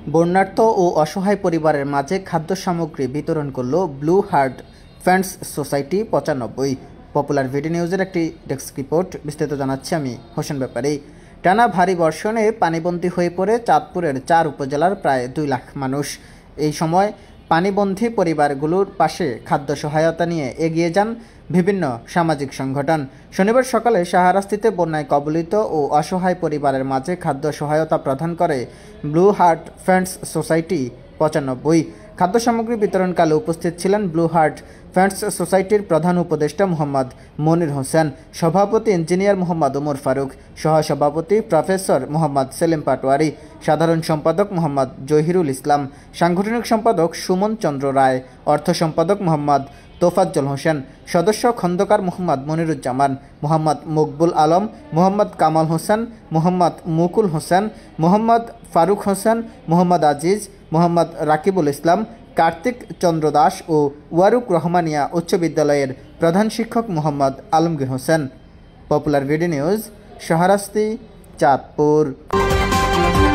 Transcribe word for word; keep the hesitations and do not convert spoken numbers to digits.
বন্যার্থ ও অসহায় পরিবারের মাঝে খাদ্য সামগ্রী বিতরণ করল ব্লু হার্ট ফ্রেন্ডস সোসাইটি পঁচানব্বই। পপুলার ভিডি নিউজের একটি ডেস্ক রিপোর্ট, বিস্তারিত জানাচ্ছি আমি হোসেন ব্যাপারী। টানা ভারী বর্ষণে পানিবন্দী হয়ে পড়ে চাঁদপুরের চার উপজেলার প্রায় দুই লাখ মানুষ। এই সময় পানিবন্দী পরিবারগুলোর পাশে খাদ্য সহায়তা নিয়ে এগিয়ে যান বিভিন্ন সামাজিক সংগঠন। শনিবার সকালে সাহারাস্তিতে বন্যায় কবলিত ও অসহায় পরিবারের মাঝে খাদ্য সহায়তা প্রদান করে ব্লু হার্ট ফ্রেন্ডস সোসাইটি পঁচানব্বই। খাদ্য সামগ্রী বিতরণকালে উপস্থিত ছিলেন ব্লু হার্ট ফ্রেন্ডস সোসাইটির প্রধান উপদেষ্টা মোহাম্মদ মনির হোসেন, সভাপতি ইঞ্জিনিয়ার মোহাম্মদ ওমর ফারুক, সহসভাপতি প্রফেসর মোহাম্মদ সেলিম পাটোয়ারি, সাধারণ সম্পাদক মোহাম্মদ জহিরুল ইসলাম, সাংগঠনিক সম্পাদক সুমন চন্দ্র রায়, অর্থ সম্পাদক মোহাম্মদ তোফাজ্জল হোসেন, সদস্য খন্দকার মোহাম্মদ মনিরুজ্জামান, মোহাম্মদ মকবুল আলম, মোহাম্মদ কামাল হোসেন, মোহাম্মদ মুকুল হোসেন, মোহাম্মদ ফারুক হোসেন, মোহাম্মদ আজিজ, মোহাম্মদ রাকিবুল ইসলাম, কার্তিক চন্দ্র দাস ও ওয়ারুক রহমানিয়া উচ্চ বিদ্যালয়ের প্রধান শিক্ষক Mohammad Alamgir Hossain. Popular VD News, Shahrasti, Chandpur.